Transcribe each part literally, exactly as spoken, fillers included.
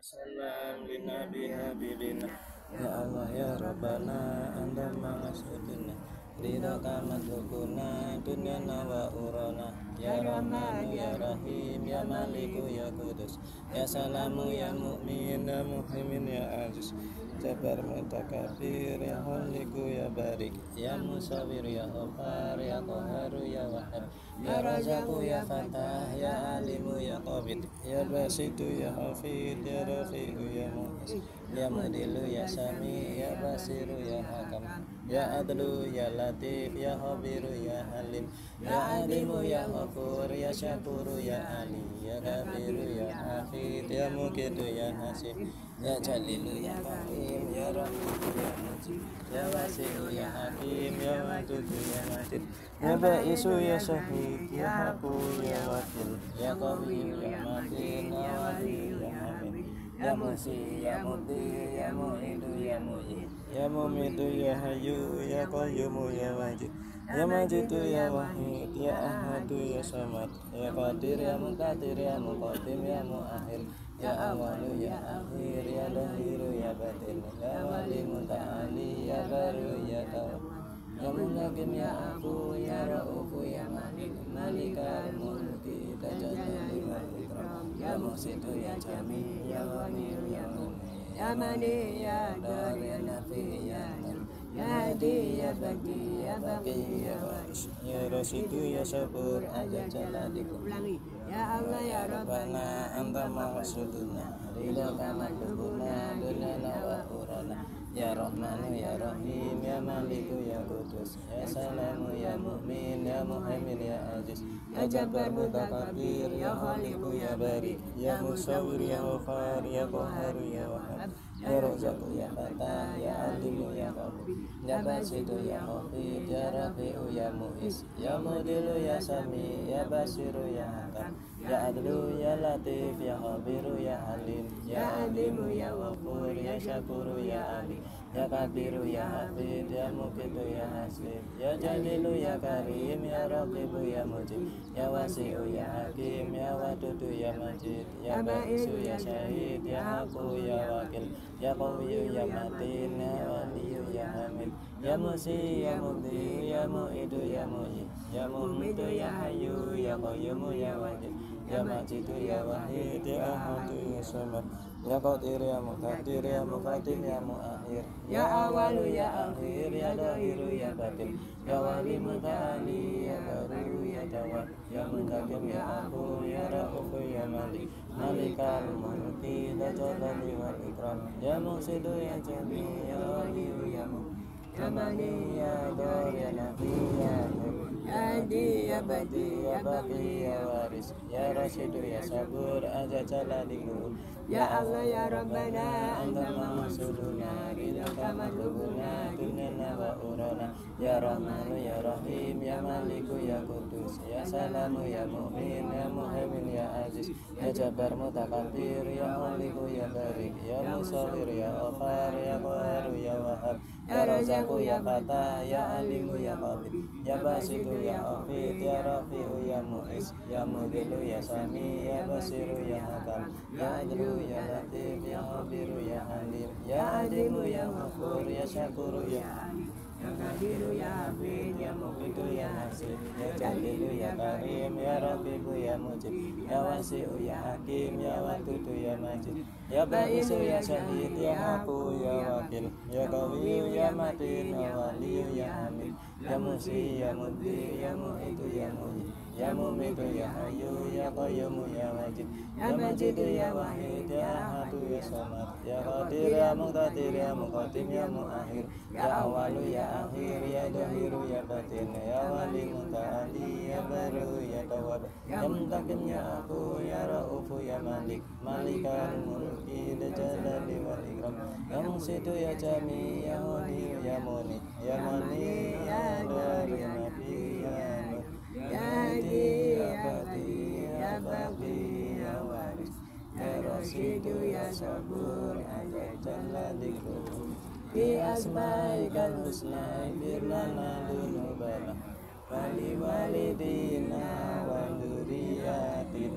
Salam linabi habibina. Ya Allah ya Rabbana anta maqsuduna ridha kama tukuna dunyana wa urana. Ya Rahman ya Rahim ya Maliku ya Kudus. Ya Salamu ya Mu'min ya Muhaimin ya Aziz. Jabar Mutakabir ya Khaliku ya Barik. Ya Musawir ya Ghafar ya Qaharu ya Wahhab. Ya Razaku ya Fatah ya Alimu ya Qabid. Ya Basitu ya Hafid ya Rafi'u ya Mu'is. Ya Mudilu ya Sami ya Basiru ya Hakam. Ya Adlu ya Latif ya Khabiru ya Halim. Ya Alimu ya Ghafur ya Syakuru ya Ali. Ya Kabiru ya Hafid ya Mukitu ya Hasib. Ya Jalilu ya Karim ya Rafi'u ya Mujib. Ya Wasi'u ya Hakim ya Wadudu ya Majid. Ya Ba'isu ya Syahid ya Haku ya Wakil. Ya Qawiyu ya Matin ya Wali ya Hamid. Ya Musi ya Mubdi ya Mu'idu ya Mu'id. Ya Mumitu ya Hayyu ya Qayyumu ya Majid. Ya Majidu ya Wahid ya Ahadu ya Samad. Ya Qadir ya Muqtadir ya Muqaddim ya Mu'akhir. Ya Awalu ya Akhir ya Dahiru ya Batin. Ya Wali Muta'ali ya Baru ya Tawab. Ya Munakim ya Aku ya Ra'ufu ya Malik. Malikal Mulki Tajalali wal Ikram. Ya Muhsidu ya Jami ya Wamiyu ya Muni. Ya Mani ya Dar ya Nafi ya Nur. Ya Hadi ya Baqi ya Baqi ya Waris. Ya Rasidu ya Sabur Azza Jalalikum. Ya Allah ya Rabbana anta maqsuduna ridha kama tukuna dunyana wa urana. Ya Rahmanu ya Rahim ya Maliku ya Kudus. Ya Salamu ya Mu'min ya Muhaimin ya Aziz. Ya Jabbar Mutakabir ya Khaliku ya Barik. Ya Musawir ya Ghafar ya Qaharu ya Wahhab. Ya Razaku ya Fatah ya Alimu ya Qabid. Ya Basitu ya Hafid ya Rafi'u ya Mu'is. Ya Mudilu ya Sami ya Basiru ya Hakam. Ya Adlu ya Latif ya Khabiru ya Halim. Ya Alimu ya Ghafur ya Syakuru ya Ali. Ya Kabiru ya Hafid ya Mukitu ya Hasib. Ya Jalilu ya Karim ya Raqibu ya Mujib. Ya Wasi'u ya Hakim ya Wadudu ya Majid. Ya Ba'isu ya Syahid ya Haku ya Wakil. Ya Qawiyu ya Matin ya Waliyu ya Hamid. Ya Musi ya Mubdi ya Mu'idu ya Mu'id. Ya Mumitu ya Hayyu ya Qayyumu ya Wajid. Ya Majidu ya Wahid ya Ahadu ya Samad. Ya Qadir ya Muqtadir ya Muqaddim ya Mu'akhir. Ya Awalu ya Akhir ya Dahiru ya Batin. Ya Wali Muta'ali ya Baru ya Tawab. Ya Muntakim ya Aku ya Ra'ufu ya Malik. Malikal Mulki Tajalali wal Ikram. Ya Muhsidu ya Jami ya Waliyu ya Mu. Ya Mani ya Dar ya Nafi ya Nur. Ya Hadi ya Badi ya Baqi ya Waris. Ya Rasidu ya Sabur Azza Jalalikum. Ya Allah ya Rabbana anta maqsuduna ridha kama tukuna dunyana wa urana. Ya Rahmanu ya Rahim ya Maliku ya Kudus. Ya Salamu ya Mu'min ya Muhaimin ya Aziz. Ya Jabbar Mutakabir ya Khaliku ya Barik. Ya Musawir ya Ghafar ya Qaharu ya Wahhab. Ya Razaku ya Fatah ya Alimu ya Qabid. Ya Basitu ya Hafid ya Rafi'u ya Mu'is. Ya Mudilu ya Sami ya Basiru ya Hakam. Ya Adlu ya Latif ya Khabiru ya Halim. Ya Alimu ya Ghafur ya Syakuru ya Ali. Ya Kabiru ya Hafid ya Mukitu ya Hasib. Ya Jalilu ya Karim ya Rafi'u ya Mujib. Ya Wasi'u ya Hakim ya Wadudu ya Majid. Ya Ba'isu ya Syahid ya Haku ya Wakil. Ya Qawiyu ya Matin ya Waliyu ya Hamid. Ya Musi ya Mubdi ya Mu'idu ya Mu'id. Ya Mumitu ya Hayyu ya Qayyumu ya Majid. Ya Majidu ya Wahid ya Ahadu ya Samad. Ya Qadir ya Muqtadir ya Muqaddim ya Mu'akhir. Ya Awalu ya Akhir ya Dahiru ya Batin. Ya Wali Muta'ali ya Baru ya Tawab. Ya Muntakim ya Aku ya Ra'ufu ya Malik. Malikal Mulki Tajalali wal Ikram. Ya Muhsidu ya Jami ya Wali ya Muni. Ya Mani ya Dar ya Nafi ya Nur. Ya Hadi ya Baqi ya Baqi ya Waris. Ya Rasidu ya Sabur Azza Jalalikum. Bi asma'ikal husna firlana dunubana. Wali walidina wa dzurriyyatina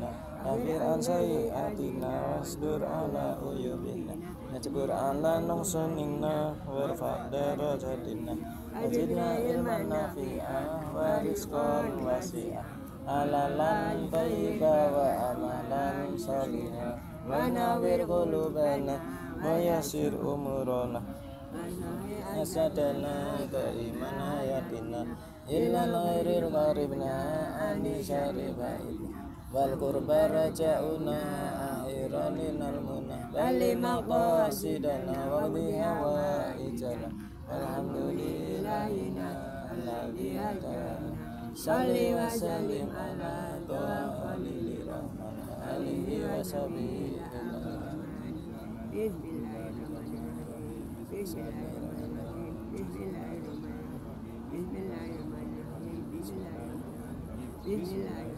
Kafir an sayyiatina wasdur ala uyubina Najbur ala nungsunina warfa darajatina Wajidna ilman nafi'ah wa rizqan wasi'ah Halalan tayyiba wa amalan salihah Wa nawir qulubana wa yasir umurana Asadana kaiman hayatina Illa nairil qaribna ani syariba'idna Wal qurba raja'una akhiran linal munah Bali maqasidana wa bihawa ijana Alhamdulillahina alladhi hadana Salli wa sallim ala to'a khalili rahman alihi wa sahbihi Bismillahirrahmanirrahim Bismillahirrahmanirrahim Bismillahirrahmanirrahim Bismillahirrahmanirrahim Bismillahirrahmanirrahim Bismillahirrahmanirrahim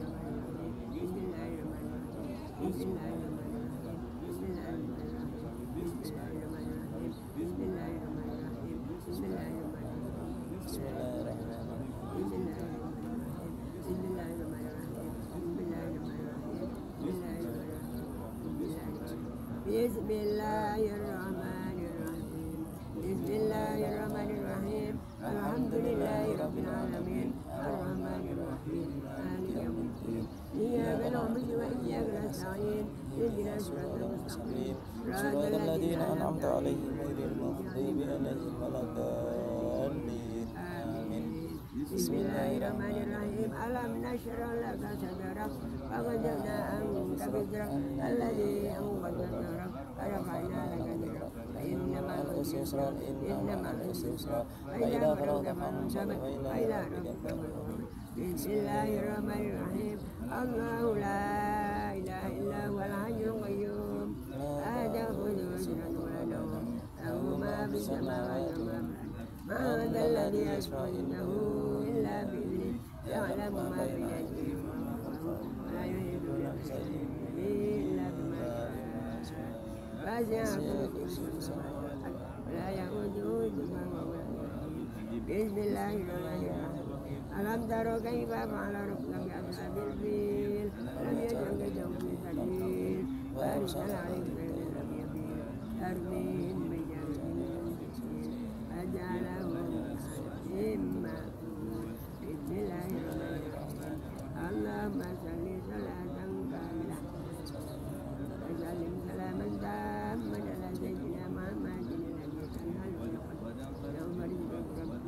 Bismillahirrahmanirrahim Bismillahirrahmanirrahim Alhamdulillahi rabbil alamin Ar-Rahmanirrahim Maliki yaumiddin Iyyaka na'budu wa iyyaka nasta'in Ihdinas siratal mustaqim Siratal ladzina an'amta 'alaihim ghairil maghdubi 'alaihim waladdallin Amin Bismillahirrahmanirrahim Alam nashrah laka sadrak wa wada'na anka wizrak alladzi anqadha dhahrak wa rafa'na laka dhikrak fa inna ma'al usri yusra inna ma'al usri yusra fa idza faragta fansab wa ila rabbika farghab Bismillahirrahmanirrahim Allahu la ilaha illa huwal hayyul qayyum la ta'khudhuhu sinatun wa la nawm lahu ma fis samawati wa ma ma dhal ladzi yashfa'u indahu illa bi'idhnihi ya'lamu ma fi aydihim wa la yuhituna bi shay'in illa bima sha'a wasi'a kursiyuhu samawati wa la ya'uduhu hifdhuhuma Bismillahirrahmanirrahim Alam taro kaifa fa'ala rabbuka bi ashabil fil lam yaj'al kaydahum fi tadlil wa arsala 'alayhim lam yabil tarmihim bi jam'in aj'alahum imma Bismillahirrahmanirrahim Allahumma salli salatan kamilah wa sallim salaman tamman ala sayyidina Muhammadin alladhi tanhalu yawma rizqi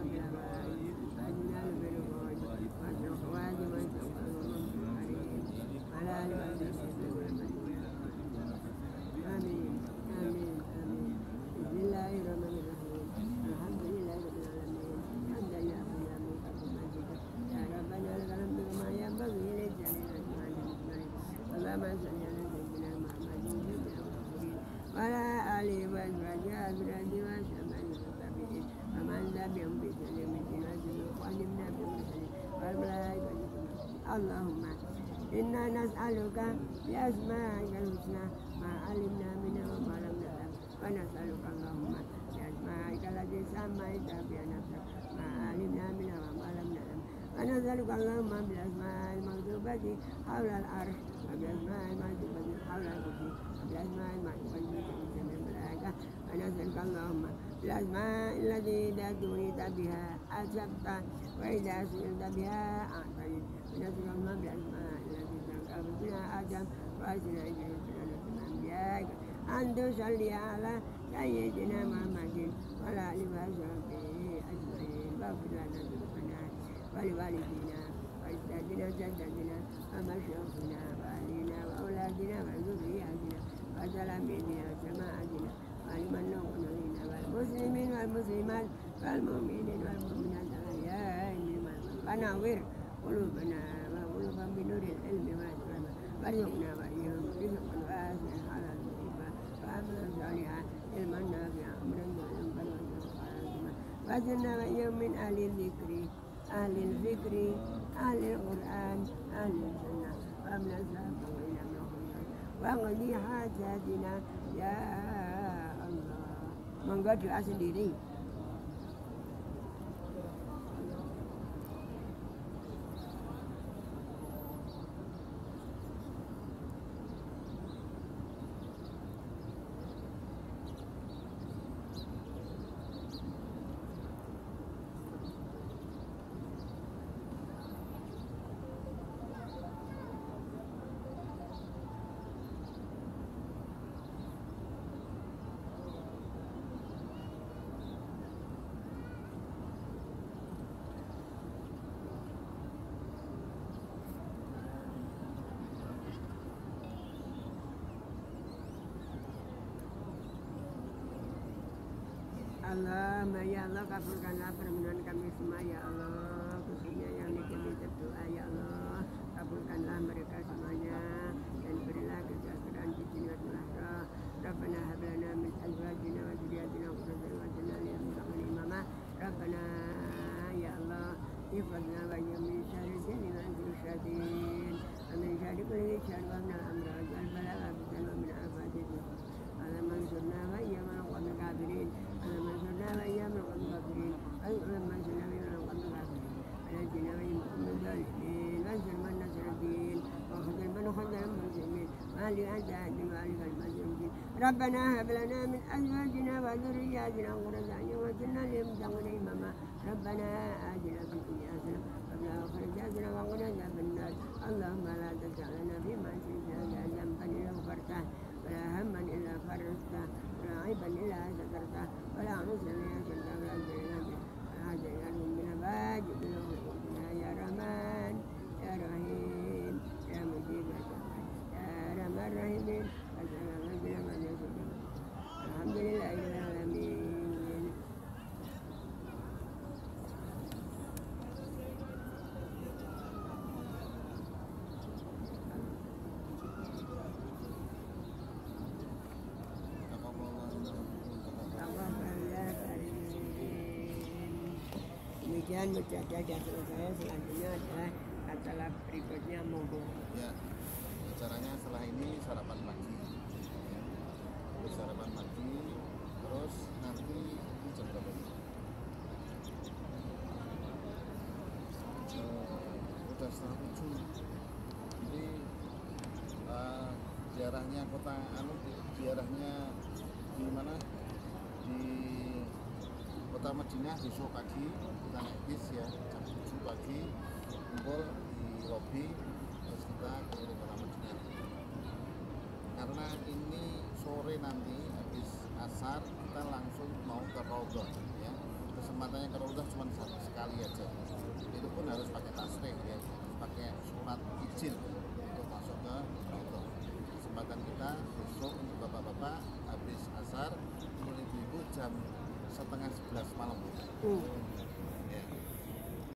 Allahumma inna nas'aluka bi asma'ikal husna ma 'alimna minha wa ma lam na'lam wa nas'aluka Allahumma bi asma'ikal lati samaita bi nafsika ma 'alimna minha wa ma lam na'lam wa nas'aluka Allahumma bi asma'il maghdubati hawla al-'arsh wa bi asma'il maghdubati hawla al-kursi wa bi asma'il maghdubati min al-malaikah wa nas'aluka Allahumma bi asma'il lati idza dunita biha asabta wa idza su'ilta biha a'tayta نسأل الله بأسماء التي تنقل بها آدم وأسنا إليه سنة الأنبياء أن تصلي على سيدنا محمد وعلى آله وصحبه أجمعين واغفر لنا ذنوبنا ولوالدينا وأجدادنا وجداتنا ومشايخنا وأهلنا وأولادنا وذرياتنا وتلاميذنا وجماعتنا ولمن نؤمنين والمسلمين والمسلمات والمؤمنين والمؤمنات الأحياء منهم ونور قلوبنا وقلوبا بنور العلم والعلم وارزقنا وإياهم رزقا واسعا على طيبا وعملا صالحا علما نافعا أمرا ظاهرا وسلما واجعلنا وإياهم من أهل الذكر أهل الفكر أهل القرآن أهل الجنة وأمن السابق وإلى المغفرة واقضي حاجاتنا يا الله من قد sendiri. Allahumma ya Allah kabulkanlah permohonan kami semua ya Allah, khususnya yang dikami berdoa ya Allah, kabulkanlah mereka semuanya dan berilah kesejahteraan di dunia dan akhirat. Rabbana hab lana min azwajina wa dzurriyyatina qurrata a'yun waj'alna lil muttaqina imama. Rabbana ya Allah ifadna wa yamin syarri jinni wa anzil syaitin amin syarri kulli syarri wa min al-amrad wal bala'a wa min afatin. Ala mansurna wa iyyaman qawmil kafirin. Ala mansurna wa iyyaman qawmil kafirin. Ala mansurna wa iyyaman qawmil kafirin. Ala jinna wa iyyaman qawmil zalimin. Mansur man nasara din. Wa khudil man khudil muslimin. Wa li anta adin wa li al-mazlumin. Rabbana hab lana min azwajina wa dhurriyyatina qurrata a'yun waj'alna lil muttaqina imama. Rabbana atina fid dunya hasanah wa fil akhirati hasanah wa qina adzaban nar. Allahumma la taj'alna fi ma'siyatina dhanban illa ghafartah. ولا هما إلا فرجته ولا عيبا إلا سترته ولا عنصرا إلا شلته ولا زينا ولا حاجة إلا من أباج يا رحمن يا رحيم يا مجيب يا رحمن الرحيم الحمد لله رب العالمين. Demikian menjaga dasar saya selanjutnya adalah kata berikutnya monggo. Ya, caranya setelah ini sarapan pagi. Ya. Terus sarapan pagi, terus nanti ini jam berapa? Uh, udah setengah tujuh. Jadi uh, daerahnya kota anu, daerahnya di mana? Di Kota Madinah besok pagi kita naik bis ya jam tujuh pagi kumpul di lobi terus kita ke Kota Madinah. Karena ini sore nanti habis asar kita langsung mau ke Raudhah ya. Kesempatannya ke Raudhah cuma satu sekali aja. Itu pun harus pakai tasrih ya, harus pakai surat izin untuk masuk ke Raudhah. Kesempatan kita besok untuk bapak-bapak habis asar, ibu-ibu jam setengah sebelas malam. Hmm.